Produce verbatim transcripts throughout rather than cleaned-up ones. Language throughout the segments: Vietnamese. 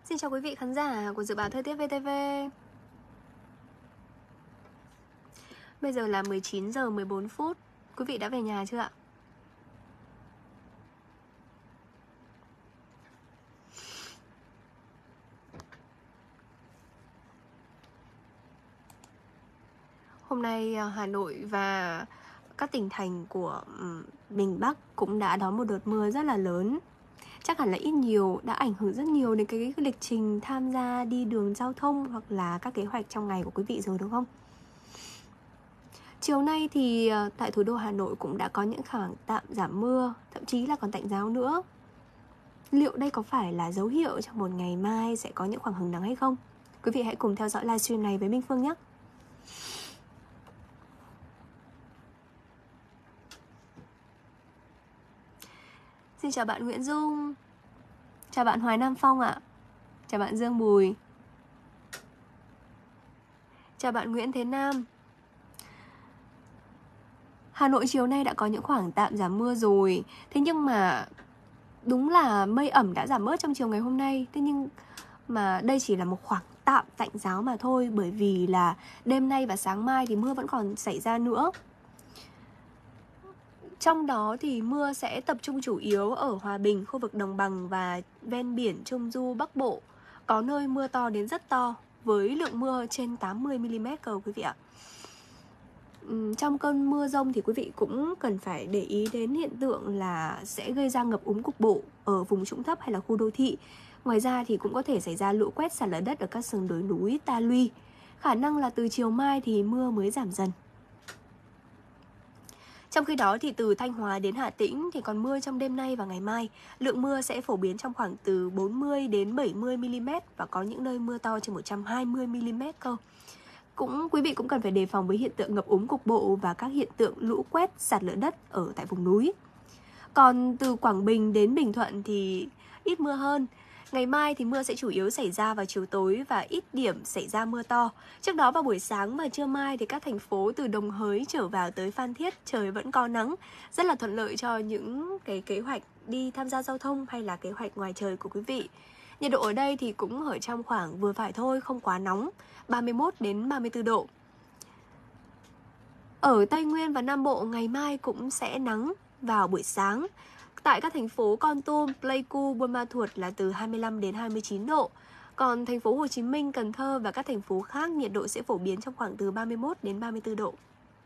Xin chào quý vị khán giả của Dự báo Thời tiết vê tê vê. Bây giờ là mười chín giờ mười bốn phút. Quý vị đã về nhà chưa ạ? Hôm nay Hà Nội và các tỉnh thành của miền Bắc cũng đã đón một đợt mưa rất là lớn. Chắc hẳn là ít nhiều đã ảnh hưởng rất nhiều đến cái lịch trình tham gia đi đường giao thông hoặc là các kế hoạch trong ngày của quý vị rồi đúng không? Chiều nay thì tại thủ đô Hà Nội cũng đã có những khoảng tạm giảm mưa, thậm chí là còn tạnh giáo nữa. Liệu đây có phải là dấu hiệu cho một ngày mai sẽ có những khoảng hứng nắng hay không? Quý vị hãy cùng theo dõi livestream này với Minh Phương nhé! Xin chào bạn Nguyễn Dung. Chào bạn Hoài Nam Phong ạ. Chào bạn Dương Bùi. Chào bạn Nguyễn Thế Nam. Hà Nội chiều nay đã có những khoảng tạm giảm mưa rồi. Thế nhưng mà đúng là mây ẩm đã giảm bớt trong chiều ngày hôm nay. Thế nhưng mà đây chỉ là một khoảng tạm tạnh giáo mà thôi. Bởi vì là đêm nay và sáng mai thì mưa vẫn còn xảy ra nữa. Trong đó thì mưa sẽ tập trung chủ yếu ở Hòa Bình, khu vực đồng bằng và ven biển Trung Du Bắc Bộ. Có nơi mưa to đến rất to, với lượng mưa trên tám mươi mi li mét cơ quý vị ạ. Trong cơn mưa dông thì quý vị cũng cần phải để ý đến hiện tượng là sẽ gây ra ngập úng cục bộ ở vùng trũng thấp hay là khu đô thị. Ngoài ra thì cũng có thể xảy ra lũ quét, sạt lở đất ở các sườn đồi núi, ta luy. Khả năng là từ chiều mai thì mưa mới giảm dần. Trong khi đó thì từ Thanh Hóa đến Hà Tĩnh thì còn mưa trong đêm nay và ngày mai. Lượng mưa sẽ phổ biến trong khoảng từ bốn mươi đến bảy mươi mi li mét và có những nơi mưa to trên một trăm hai mươi mi li mét cơ. Cũng quý vị cũng cần phải đề phòng với hiện tượng ngập úng cục bộ và các hiện tượng lũ quét, sạt lở đất ở tại vùng núi. Còn từ Quảng Bình đến Bình Thuận thì ít mưa hơn. Ngày mai thì mưa sẽ chủ yếu xảy ra vào chiều tối và ít điểm xảy ra mưa to. Trước đó vào buổi sáng và trưa mai thì các thành phố từ Đồng Hới trở vào tới Phan Thiết trời vẫn có nắng. Rất là thuận lợi cho những cái kế hoạch đi tham gia giao thông hay là kế hoạch ngoài trời của quý vị. Nhiệt độ ở đây thì cũng ở trong khoảng vừa phải thôi, không quá nóng, ba mươi mốt đến ba mươi tư độ. Ở Tây Nguyên và Nam Bộ ngày mai cũng sẽ nắng vào buổi sáng. Tại các thành phố Kon Tum, Pleiku, Buôn Ma Thuột là từ hai mươi lăm đến hai mươi chín độ. Còn thành phố Hồ Chí Minh, Cần Thơ và các thành phố khác nhiệt độ sẽ phổ biến trong khoảng từ ba mươi mốt đến ba mươi tư độ.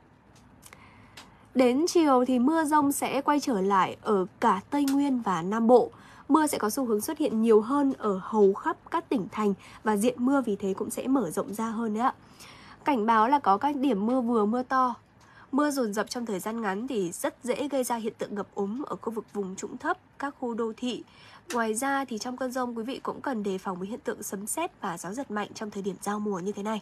Đến chiều thì mưa dông sẽ quay trở lại ở cả Tây Nguyên và Nam Bộ. Mưa sẽ có xu hướng xuất hiện nhiều hơn ở hầu khắp các tỉnh thành và diện mưa vì thế cũng sẽ mở rộng ra hơn đấy ạ. Cảnh báo là có các điểm mưa vừa mưa to. Mưa dồn dập trong thời gian ngắn thì rất dễ gây ra hiện tượng ngập úng ở khu vực vùng trũng thấp, các khu đô thị. Ngoài ra thì trong cơn dông quý vị cũng cần đề phòng với hiện tượng sấm sét và gió giật mạnh trong thời điểm giao mùa như thế này.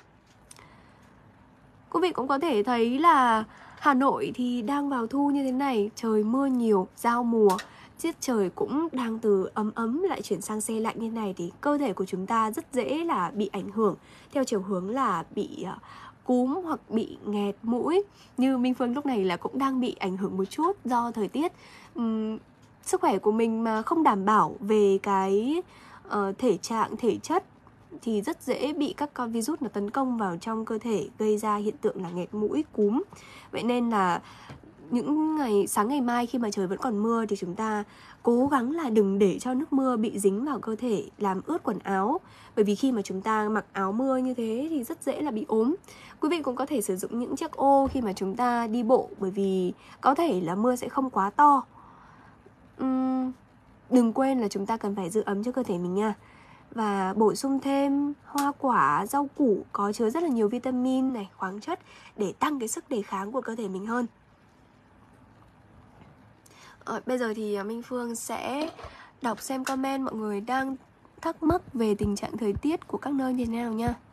Quý vị cũng có thể thấy là Hà Nội thì đang vào thu như thế này, trời mưa nhiều, giao mùa. Tiết trời cũng đang từ ấm ấm lại chuyển sang se lạnh như này thì cơ thể của chúng ta rất dễ là bị ảnh hưởng theo chiều hướng là bị cúm hoặc bị nghẹt mũi. Như Minh Phương lúc này là cũng đang bị ảnh hưởng một chút do thời tiết. Uhm, sức khỏe của mình mà không đảm bảo về cái uh, thể trạng, thể chất thì rất dễ bị các con virus nó tấn công vào trong cơ thể, gây ra hiện tượng là nghẹt mũi, cúm. Vậy nên là những ngày sáng ngày mai khi mà trời vẫn còn mưa thì chúng ta cố gắng là đừng để cho nước mưa bị dính vào cơ thể làm ướt quần áo. Bởi vì khi mà chúng ta mặc áo mưa như thế thì rất dễ là bị ốm. Quý vị cũng có thể sử dụng những chiếc ô khi mà chúng ta đi bộ, bởi vì có thể là mưa sẽ không quá to. uhm, Đừng quên là chúng ta cần phải giữ ấm cho cơ thể mình nha. Và bổ sung thêm hoa quả, rau củ có chứa rất là nhiều vitamin này, khoáng chất để tăng cái sức đề kháng của cơ thể mình hơn. Ờ, bây giờ thì Minh Phương sẽ đọc xem comment mọi người đang thắc mắc về tình trạng thời tiết của các nơi như thế nào nha.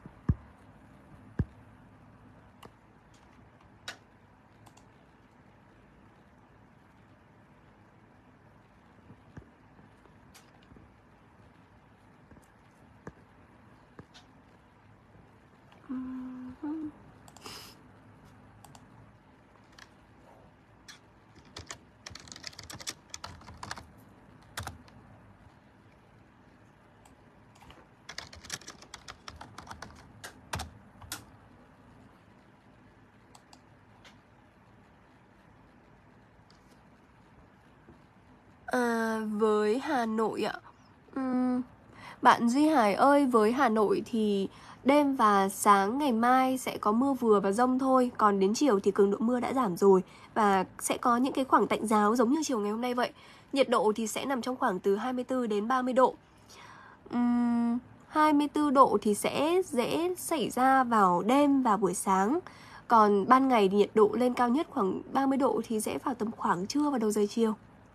với Hà Nội ạ, uhm, bạn Duy Hải ơi, với Hà Nội thì đêm và sáng ngày mai sẽ có mưa vừa và dông thôi. Còn đến chiều thì cường độ mưa đã giảm rồi và sẽ có những cái khoảng tạnh ráo giống như chiều ngày hôm nay vậy. Nhiệt độ thì sẽ nằm trong khoảng từ hai mươi tư đến ba mươi độ. uhm, hai mươi tư độ thì sẽ dễ xảy ra vào đêm và buổi sáng. Còn ban ngày thì nhiệt độ lên cao nhất khoảng ba mươi độ thì sẽ vào tầm khoảng trưa và đầu giờ chiều.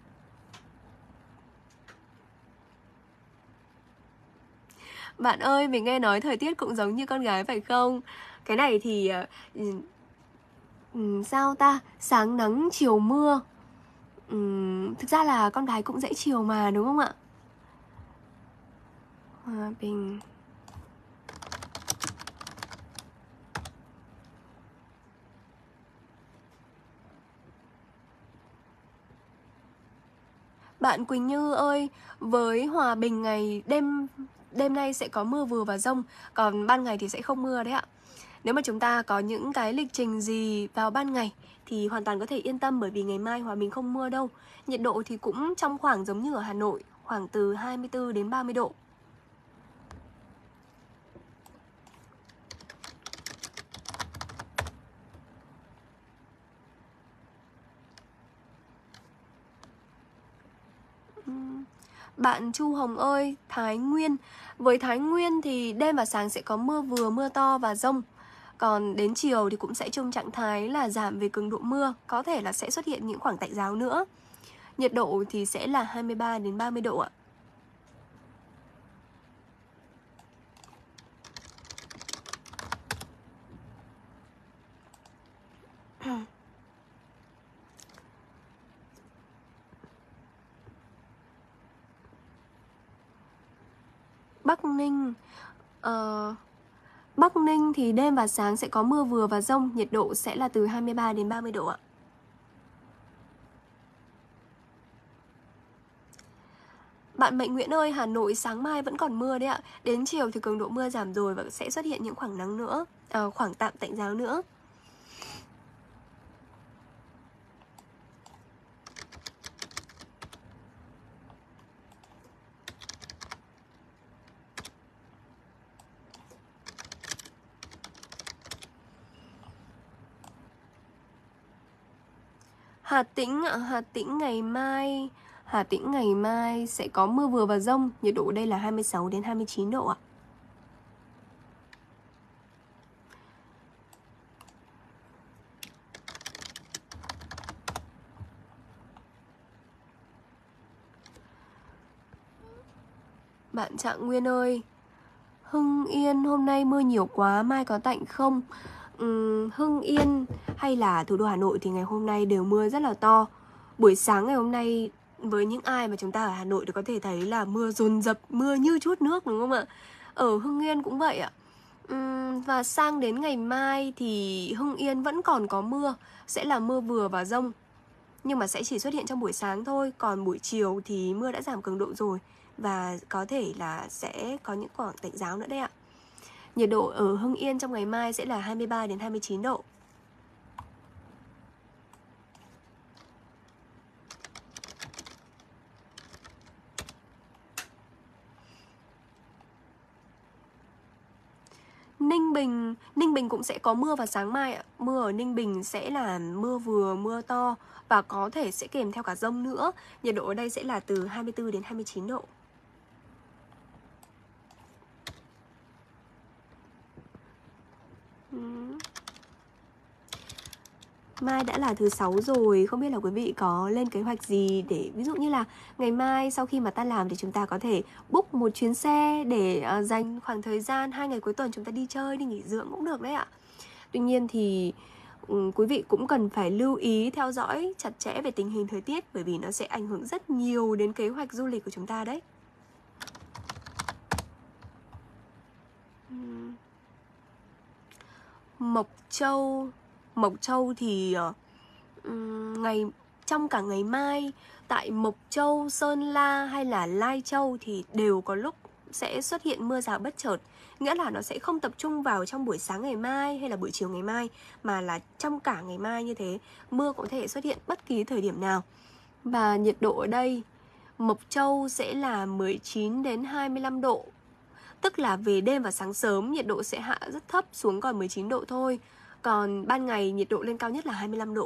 Bạn ơi, mình nghe nói thời tiết cũng giống như con gái phải không? Cái này thì uh, um, sao ta? Sáng nắng, chiều mưa. um, Thực ra là con gái cũng dễ chiều mà, đúng không ạ? Hòa Bình. Bạn Quỳnh Như ơi, với Hòa Bình ngày đêm đêm nay sẽ có mưa vừa và dông, còn ban ngày thì sẽ không mưa đấy ạ. Nếu mà chúng ta có những cái lịch trình gì vào ban ngày thì hoàn toàn có thể yên tâm, bởi vì ngày mai Hòa Bình không mưa đâu. Nhiệt độ thì cũng trong khoảng giống như ở Hà Nội, khoảng từ hai mươi tư đến ba mươi độ. Bạn Chu Hồng ơi, Thái Nguyên. Với Thái Nguyên thì đêm và sáng sẽ có mưa vừa, mưa to và dông. Còn đến chiều thì cũng sẽ trong trạng thái là giảm về cường độ mưa, có thể là sẽ xuất hiện những khoảng tạnh ráo nữa. Nhiệt độ thì sẽ là hai mươi ba đến ba mươi độ ạ. Bắc Ninh. Ờ... Bắc Ninh thì đêm và sáng sẽ có mưa vừa và dông, nhiệt độ sẽ là từ hai mươi ba đến ba mươi độ ạ. Bạn Mạnh Nguyễn ơi, Hà Nội sáng mai vẫn còn mưa đấy ạ. Đến chiều thì cường độ mưa giảm rồi và sẽ xuất hiện những khoảng nắng nữa, à, khoảng tạm tạnh ráo nữa. Hà Tĩnh ạ, Hà Tĩnh ngày mai Hà Tĩnh ngày mai sẽ có mưa vừa và dông, nhiệt độ ở đây là hai mươi sáu đến hai mươi chín độ ạ. Bạn Trạng Nguyên ơi, Hưng Yên hôm nay mưa nhiều quá, mai có tạnh không? Uhm, Hưng Yên hay là thủ đô Hà Nội thì ngày hôm nay đều mưa rất là to. Buổi sáng ngày hôm nay với những ai mà chúng ta ở Hà Nội thì có thể thấy là mưa dồn dập, mưa như chút nước, đúng không ạ? Ở Hưng Yên cũng vậy ạ. uhm, Và sang đến ngày mai thì Hưng Yên vẫn còn có mưa, sẽ là mưa vừa và dông, nhưng mà sẽ chỉ xuất hiện trong buổi sáng thôi. Còn buổi chiều thì mưa đã giảm cường độ rồi và có thể là sẽ có những khoảng tạnh ráo nữa đấy ạ. Nhiệt độ ở Hưng Yên trong ngày mai sẽ là hai mươi ba đến hai mươi chín độ. Ninh Bình, Ninh Bình cũng sẽ có mưa vào sáng mai ạ. Mưa ở Ninh Bình sẽ là mưa vừa, mưa to và có thể sẽ kèm theo cả dông nữa. Nhiệt độ ở đây sẽ là từ hai mươi tư đến hai mươi chín độ. Mai đã là thứ sáu rồi, không biết là quý vị có lên kế hoạch gì để ví dụ như là ngày mai sau khi mà ta làm thì chúng ta có thể book một chuyến xe để uh, dành khoảng thời gian hai ngày cuối tuần chúng ta đi chơi, đi nghỉ dưỡng cũng được đấy ạ. Tuy nhiên thì um, quý vị cũng cần phải lưu ý theo dõi chặt chẽ về tình hình thời tiết, bởi vì nó sẽ ảnh hưởng rất nhiều đến kế hoạch du lịch của chúng ta đấy. uhm. Mộc Châu Mộc Châu thì uh, ngày trong cả ngày mai tại Mộc Châu, Sơn La hay là Lai Châu thì đều có lúc sẽ xuất hiện mưa rào bất chợt. Nghĩa là nó sẽ không tập trung vào trong buổi sáng ngày mai hay là buổi chiều ngày mai, mà là trong cả ngày mai như thế. Mưa có thể xuất hiện bất kỳ thời điểm nào. Và nhiệt độ ở đây Mộc Châu sẽ là mười chín đến hai mươi lăm độ. Tức là về đêm và sáng sớm nhiệt độ sẽ hạ rất thấp xuống còn mười chín độ thôi. Còn ban ngày nhiệt độ lên cao nhất là hai mươi lăm độ.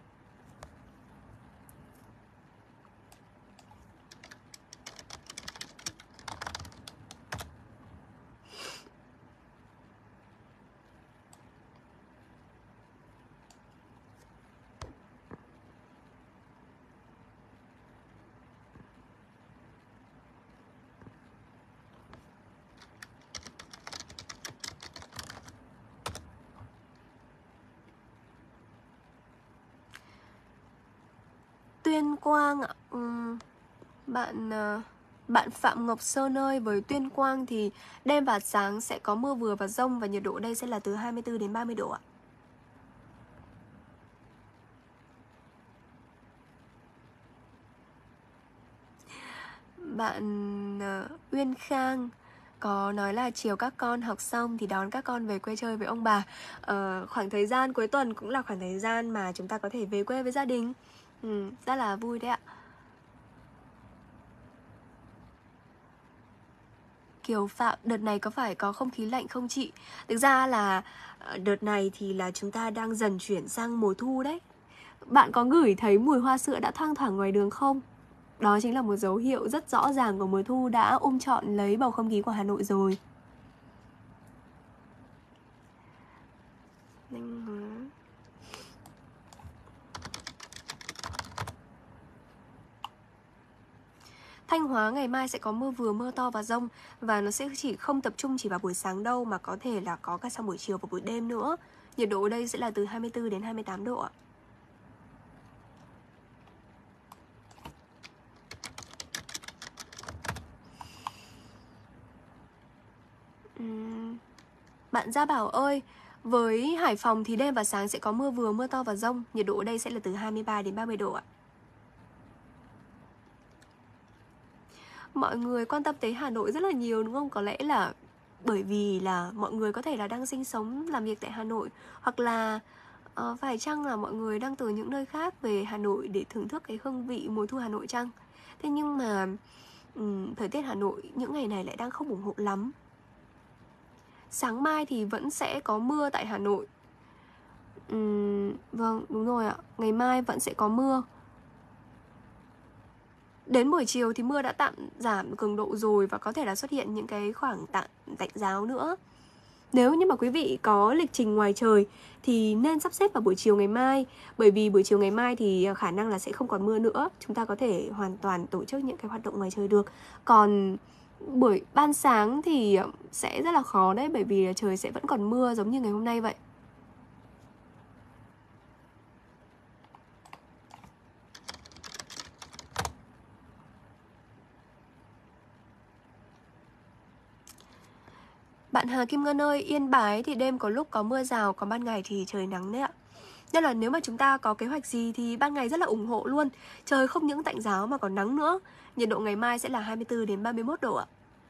Tuyên Quang ạ. Uhm, bạn bạn Phạm Ngọc Sơn ơi, với Tuyên Quang thì đêm và sáng sẽ có mưa vừa và dông và nhiệt độ đây sẽ là từ hai mươi tư đến ba mươi độ ạ. Bạn uh, Uyên Khang có nói là chiều các con học xong thì đón các con về quê chơi với ông bà. uh, Khoảng thời gian cuối tuần cũng là khoảng thời gian mà chúng ta có thể về quê với gia đình. ừ, Rất là vui đấy ạ. Kiều Phạm, đợt này có phải có không khí lạnh không chị? Thực ra là đợt này thì là chúng ta đang dần chuyển sang mùa thu đấy. Bạn có ngửi thấy mùi hoa sữa đã thoang thoảng ngoài đường không? Đó chính là một dấu hiệu rất rõ ràng của mùa thu đã ôm trọn lấy bầu không khí của Hà Nội rồi. Thanh Hóa. Thanh Hóa ngày mai sẽ có mưa vừa, mưa to và dông. Và nó sẽ chỉ không tập trung chỉ vào buổi sáng đâu, mà có thể là có cả sang buổi chiều và buổi đêm nữa. Nhiệt độ ở đây sẽ là từ hai mươi tư đến hai mươi tám độ ạ. uhm. Bạn Gia Bảo ơi, với Hải Phòng thì đêm và sáng sẽ có mưa vừa, mưa to và dông. Nhiệt độ ở đây sẽ là từ hai mươi ba đến ba mươi độ ạ. Mọi người quan tâm tới Hà Nội rất là nhiều đúng không? Có lẽ là bởi vì là mọi người có thể là đang sinh sống, làm việc tại Hà Nội. Hoặc là uh, phải chăng là mọi người đang từ những nơi khác về Hà Nội để thưởng thức cái hương vị mùa thu Hà Nội chăng? Thế nhưng mà um, thời tiết Hà Nội những ngày này lại đang không ủng hộ lắm. Sáng mai thì vẫn sẽ có mưa tại Hà Nội. uhm, Vâng, đúng rồi ạ. Ngày mai vẫn sẽ có mưa. Đến buổi chiều thì mưa đã tạm giảm cường độ rồi và có thể là xuất hiện những cái khoảng tạnh, tạnh ráo nữa. Nếu như mà quý vị có lịch trình ngoài trời thì nên sắp xếp vào buổi chiều ngày mai. Bởi vì buổi chiều ngày mai thì khả năng là sẽ không còn mưa nữa. Chúng ta có thể hoàn toàn tổ chức những cái hoạt động ngoài trời được. Còn buổi ban sáng thì sẽ rất là khó đấy, bởi vì trời sẽ vẫn còn mưa giống như ngày hôm nay vậy. Bạn Hà Kim Ngân ơi, Yên Bái thì đêm có lúc có mưa rào, còn ban ngày thì trời nắng đấy ạ. Nên là nếu mà chúng ta có kế hoạch gì thì ban ngày rất là ủng hộ luôn. Trời không những tạnh ráo mà còn nắng nữa. Nhiệt độ ngày mai sẽ là hai mươi tư đến ba mươi mốt độ ạ.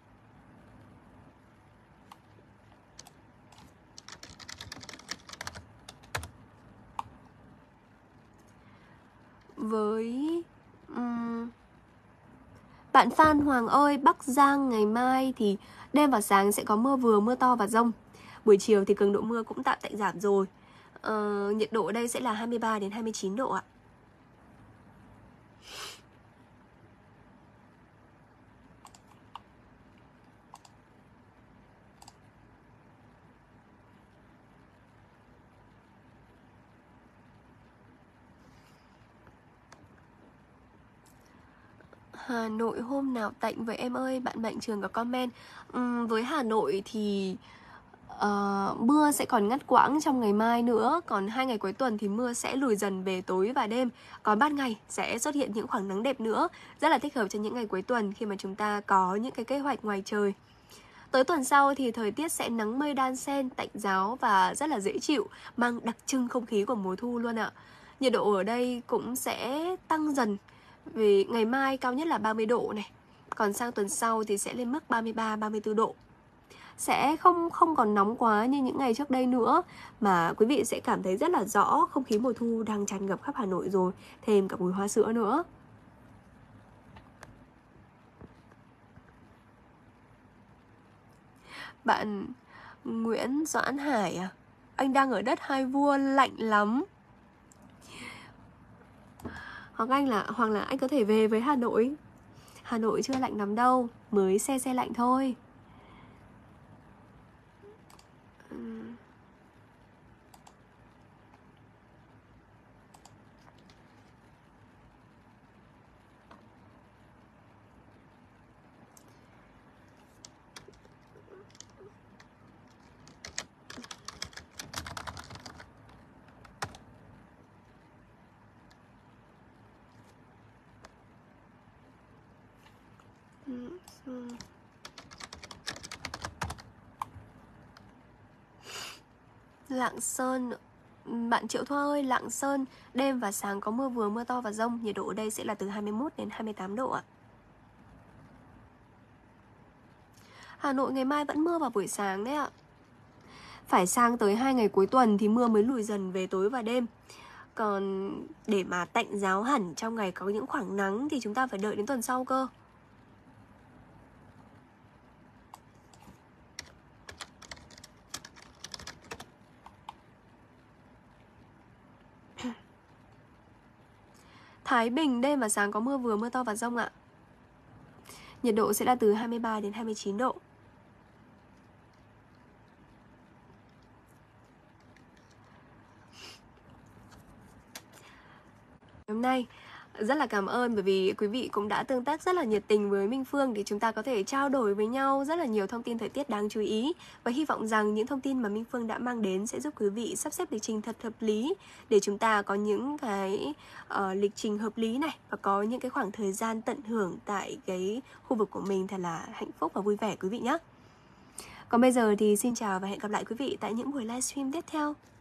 Với um, bạn Phan Hoàng ơi, Bắc Giang ngày mai thì đêm và sáng sẽ có mưa vừa, mưa to và dông. Buổi chiều thì cường độ mưa cũng tạm tạnh giảm rồi. uh, Nhiệt độ ở đây sẽ là hai mươi ba đến hai mươi chín độ ạ. Hà Nội hôm nào tạnh vậy em ơi? Bạn Mạnh Trường có comment. uhm, Với Hà Nội thì uh, mưa sẽ còn ngắt quãng trong ngày mai nữa. Còn hai ngày cuối tuần thì mưa sẽ lùi dần về tối và đêm. Còn ban ngày sẽ xuất hiện những khoảng nắng đẹp nữa. Rất là thích hợp cho những ngày cuối tuần khi mà chúng ta có những cái kế hoạch ngoài trời. Tới tuần sau thì thời tiết sẽ nắng mây đan xen, tạnh ráo và rất là dễ chịu, mang đặc trưng không khí của mùa thu luôn ạ. Nhiệt độ ở đây cũng sẽ tăng dần. Vì ngày mai cao nhất là ba mươi độ này. Còn sang tuần sau thì sẽ lên mức ba mươi ba, ba mươi tư độ. Sẽ không không còn nóng quá như những ngày trước đây nữa, mà quý vị sẽ cảm thấy rất là rõ không khí mùa thu đang tràn ngập khắp Hà Nội rồi, thêm cả mùi hoa sữa nữa. Bạn Nguyễn Doãn Hải à? Anh đang ở đất Hai Vua, lạnh lắm. Hoặc anh là hoặc là anh có thể về với Hà Nội. Hà Nội chưa lạnh lắm đâu, mới se se lạnh thôi. Lạng Sơn, bạn Triệu Thoa ơi, Lạng Sơn đêm và sáng có mưa vừa mưa to và dông, nhiệt độ ở đây sẽ là từ hai mươi mốt đến hai mươi tám độ ạ. Hà Nội ngày mai vẫn mưa vào buổi sáng đấy ạ. Phải sang tới hai ngày cuối tuần thì mưa mới lùi dần về tối và đêm. Còn để mà tạnh giáo hẳn trong ngày có những khoảng nắng thì chúng ta phải đợi đến tuần sau cơ. Thái Bình đêm và sáng có mưa vừa mưa to và dông ạ. Nhiệt độ sẽ là từ hai mươi ba đến hai mươi chín độ. Hôm nay rất là cảm ơn bởi vì quý vị cũng đã tương tác rất là nhiệt tình với Minh Phương để chúng ta có thể trao đổi với nhau rất là nhiều thông tin thời tiết đáng chú ý. Và hy vọng rằng những thông tin mà Minh Phương đã mang đến sẽ giúp quý vị sắp xếp lịch trình thật hợp lý để chúng ta có những cái uh, lịch trình hợp lý này và có những cái khoảng thời gian tận hưởng tại cái khu vực của mình thật là hạnh phúc và vui vẻ quý vị nhé. Còn bây giờ thì xin chào và hẹn gặp lại quý vị tại những buổi livestream tiếp theo.